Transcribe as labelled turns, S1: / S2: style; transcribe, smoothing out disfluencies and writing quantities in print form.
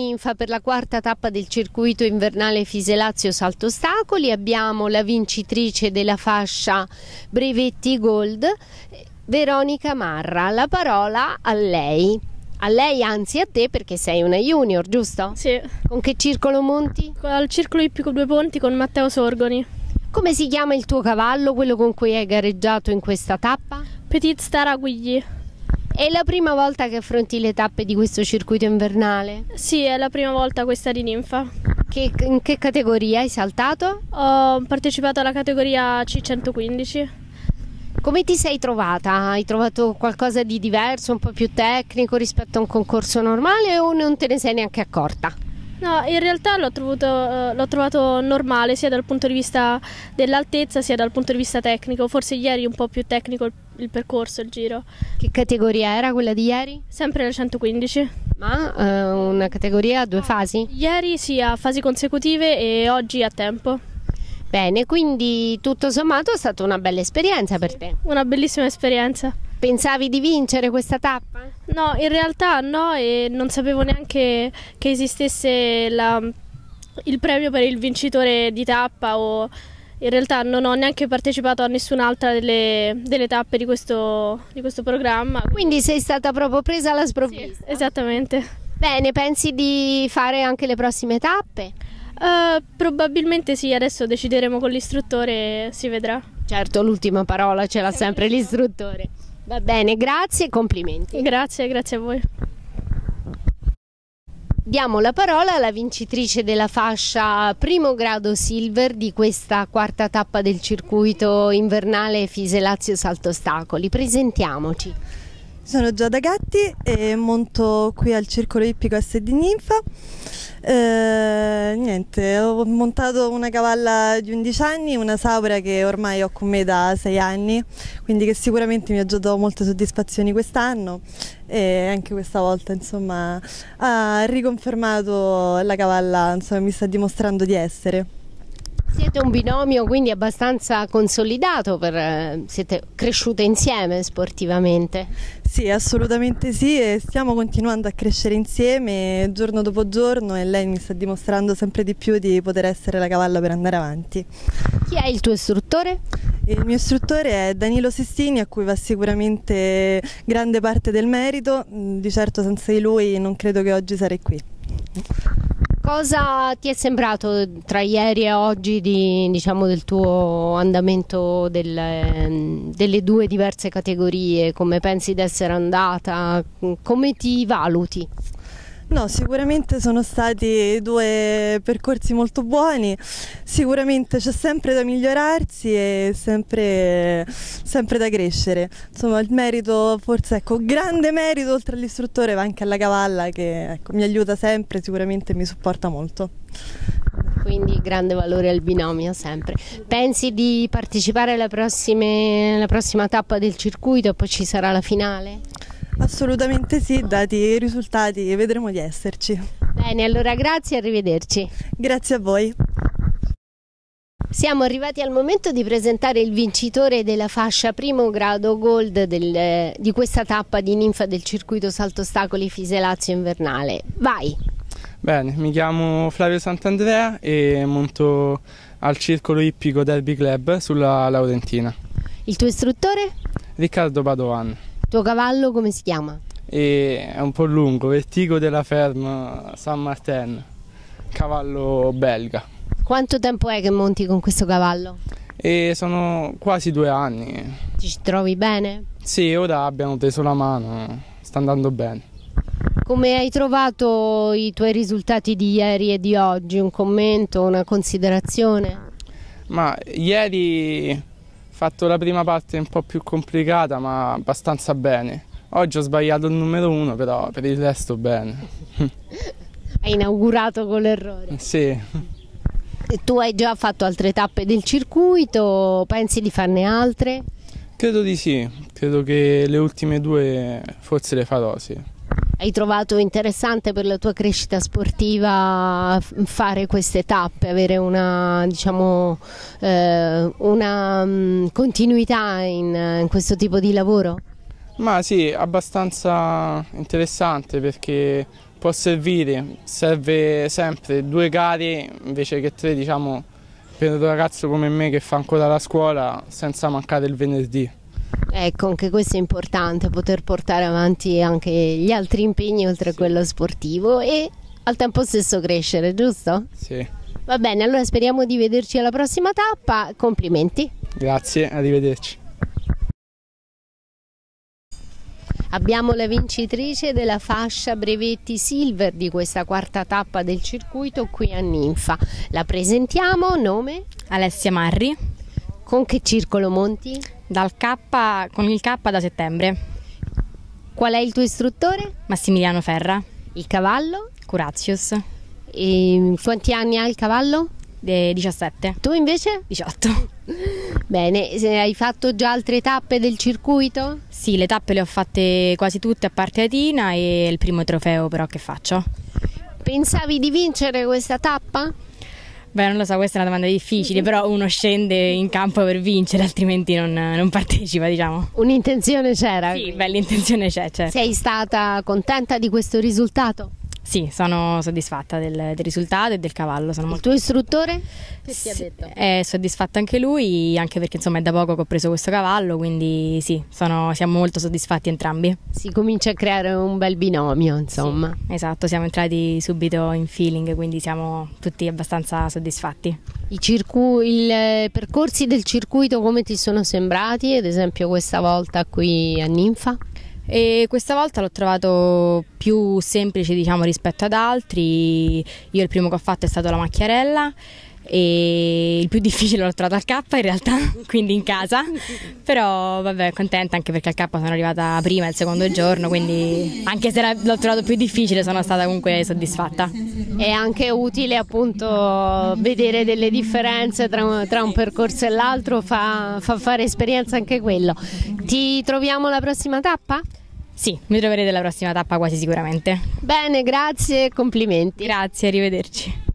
S1: ninfa per la quarta tappa del circuito invernale Fise Lazio Salto Ostacoli. Abbiamo la vincitrice della fascia brevetti Gold, Veronica Marra. La parola a lei. A lei, anzi a te, perché sei una junior, giusto?
S2: Sì.
S1: Con che circolo monti?
S2: Al circolo ippico Due Ponti con Matteo Sorgoni.
S1: Come si chiama il tuo cavallo, quello con cui hai gareggiato in questa tappa?
S2: Petit Star Aguigli.
S1: È la prima volta che affronti le tappe di questo circuito invernale?
S2: Sì, è la prima volta questa di ninfa.
S1: In che categoria hai saltato?
S2: Ho partecipato alla categoria C115.
S1: Come ti sei trovata? Hai trovato qualcosa di diverso, un po' più tecnico rispetto a un concorso normale o non te ne sei neanche accorta?
S2: No, in realtà l'ho trovato normale sia dal punto di vista dell'altezza sia dal punto di vista tecnico. Forse ieri un po' più tecnico il percorso, il giro.
S1: Che categoria era quella di ieri?
S2: Sempre la 115.
S1: Ma una categoria a due fasi?
S2: Ieri sì, a fasi consecutive e oggi a tempo.
S1: Bene, quindi tutto sommato è stata una bella esperienza per te.
S2: Una bellissima esperienza.
S1: Pensavi di vincere questa tappa?
S2: No, in realtà no, e non sapevo neanche che esistesse il premio per il vincitore di tappa, o in realtà non ho neanche partecipato a nessun'altra delle tappe di questo programma.
S1: Quindi sei stata proprio presa alla sprovvista?
S2: Sì, esattamente.
S1: Bene, pensi di fare anche le prossime tappe?
S2: Probabilmente sì, adesso decideremo con l'istruttore e si vedrà.
S1: Certo, l'ultima parola ce l'ha sempre l'istruttore. Va bene, grazie e complimenti.
S2: Grazie a voi.
S1: Diamo la parola alla vincitrice della fascia primo grado silver di questa quarta tappa del circuito invernale Fise Lazio Salto Ostacoli. Presentiamoci.
S3: Sono Giada Gatti e monto qui al circolo ippico SD Ninfa. Niente, ho montato una cavalla di 11 anni, una Saura che ormai ho con me da 6 anni, quindi che sicuramente mi ha già dato molte soddisfazioni quest'anno e anche questa volta insomma ha riconfermato la cavalla, insomma, mi sta dimostrando di essere.
S1: Siete un binomio quindi abbastanza consolidato, siete cresciute insieme sportivamente?
S3: Sì, assolutamente sì, e stiamo continuando a crescere insieme giorno dopo giorno e lei mi sta dimostrando sempre di più di poter essere la cavalla per andare avanti.
S1: Chi è il tuo istruttore?
S3: Il mio istruttore è Danilo Sistini, a cui va sicuramente grande parte del merito, di certo senza di lui non credo che oggi sarei qui.
S1: Cosa ti è sembrato tra ieri e oggi del tuo andamento delle due diverse categorie? Come pensi di essere andata? Come ti valuti?
S3: No, sicuramente sono stati due percorsi molto buoni, sicuramente c'è sempre da migliorarsi e sempre da crescere. Insomma, il merito, forse ecco, grande merito oltre all'istruttore va anche alla cavalla che ecco, mi aiuta sempre, sicuramente mi supporta molto.
S1: Quindi grande valore al binomio sempre. Pensi di partecipare alla prossima tappa del circuito e poi ci sarà la finale?
S3: Assolutamente sì, dati i risultati vedremo di esserci.
S1: Bene, allora grazie e arrivederci.
S3: Grazie a voi.
S1: Siamo arrivati al momento di presentare il vincitore della fascia primo grado Gold di questa tappa di ninfa del circuito Salto Ostacoli Fise Lazio invernale. Vai!
S4: Bene, mi chiamo Flavio Sant'Andrea e monto al circolo ippico Derby Club sulla Laurentina.
S1: Il tuo istruttore?
S4: Riccardo Padoan.
S1: Il tuo cavallo come si chiama?
S4: E è un po' lungo, Vertigo della Ferme Saint Martin, cavallo belga.
S1: Quanto tempo è che monti con questo cavallo?
S4: E sono quasi 2 anni.
S1: Ci trovi bene?
S4: Sì, ora abbiamo preso la mano, sta andando bene.
S1: Come hai trovato i tuoi risultati di ieri e di oggi? Un commento, una considerazione?
S4: Ma ieri ho fatto la prima parte un po' più complicata ma abbastanza bene. Oggi ho sbagliato il numero 1, però per il resto bene.
S1: Hai inaugurato con l'errore?
S4: Sì.
S1: E tu hai già fatto altre tappe del circuito, pensi di farne altre?
S4: Credo di sì, credo che le ultime 2 forse le farò, sì.
S1: Hai trovato interessante per la tua crescita sportiva fare queste tappe, avere una continuità in questo tipo di lavoro?
S4: Ma sì, abbastanza interessante perché può servire, serve sempre 2 gare invece che 3, diciamo, per un ragazzo come me che fa ancora la scuola senza mancare il venerdì.
S1: Ecco, anche questo è importante, poter portare avanti anche gli altri impegni oltre a quello sportivo e al tempo stesso crescere, giusto?
S4: Sì.
S1: Va bene, allora speriamo di vederci alla prossima tappa, complimenti.
S4: Grazie, arrivederci.
S1: Abbiamo la vincitrice della fascia brevetti silver di questa 4ª tappa del circuito qui a Ninfa. La presentiamo, nome?
S5: Alessia Marri,
S1: Con che circolo monti?
S5: con il K da settembre.
S1: Qual è il tuo istruttore?
S5: Massimiliano Ferra,
S1: Il cavallo?
S5: Curatius,
S1: E quanti anni ha il cavallo?
S5: 17,
S1: Tu invece?
S5: 18.
S1: Bene, hai fatto già altre tappe del circuito?
S5: Sì, le tappe le ho fatte quasi tutte a parte Atina e il primo trofeo però che faccio.
S1: Pensavi di vincere questa tappa?
S5: Beh, non lo so, questa è una domanda difficile, però uno scende in campo per vincere, altrimenti non partecipa, diciamo.
S1: Un'intenzione c'era?
S5: Sì, beh, l'intenzione c'è.
S1: Sei stata contenta di questo risultato?
S5: Sì, sono soddisfatta del risultato e del cavallo. Sono
S1: Il tuo istruttore?
S5: È soddisfatto anche lui, anche perché insomma è da poco che ho preso questo cavallo, quindi sì, siamo molto soddisfatti entrambi.
S1: Si comincia a creare un bel binomio, insomma.
S5: Sì, esatto, siamo entrati subito in feeling, quindi siamo tutti abbastanza soddisfatti.
S1: I percorsi del circuito come ti sono sembrati, ad esempio questa volta qui a Ninfa?
S5: E questa volta l'ho trovato più semplice, diciamo, rispetto ad altri. Io il primo che ho fatto è stato la macchiarella e il più difficile l'ho trovato al K in realtà, quindi in casa, però vabbè, contenta anche perché al K sono arrivata prima il secondo giorno, quindi anche se l'ho trovato più difficile sono stata comunque soddisfatta.
S1: È anche utile appunto vedere delle differenze tra un percorso e l'altro, fa fare esperienza anche quello. Ti troviamo alla prossima tappa?
S5: Sì, mi troverete alla prossima tappa quasi sicuramente.
S1: Bene, grazie e complimenti.
S5: Grazie, arrivederci.